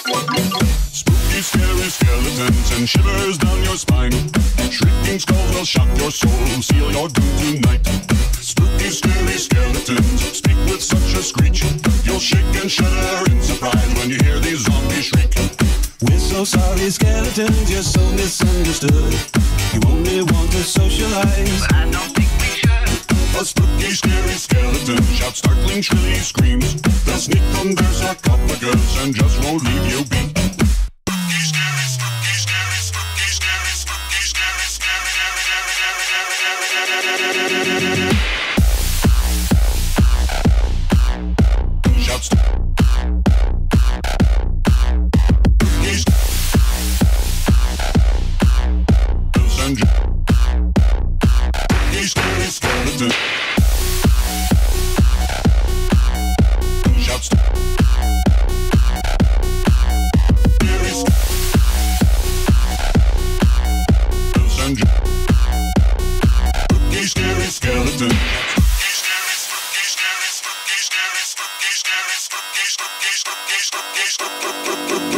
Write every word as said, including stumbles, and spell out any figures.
Spooky, scary skeletons and shivers down your spine. Shrieking skulls will shock your soul, seal your doom tonight. Spooky, scary skeletons speak with such a screech. You'll shake and shudder in surprise when you hear these zombies shriek. We're so sorry, skeletons, you're so misunderstood. You only want to socialize, but I don't think we should. A spooky, scary skeleton shouts startling, shrilly screams. They'll sneak under sarcophagus and just won't leave you be. Spooky, scary, spooky, scary, spooky, scary, spooky, scary, scary, scary, shouts. Spooky, scary skeleton shouts. Spooky, scary skeleton. Spooky, scary, spooky, scary, spooky, scary, spooky, scary, spooky, scary, spooky, spooky, spooky, spooky.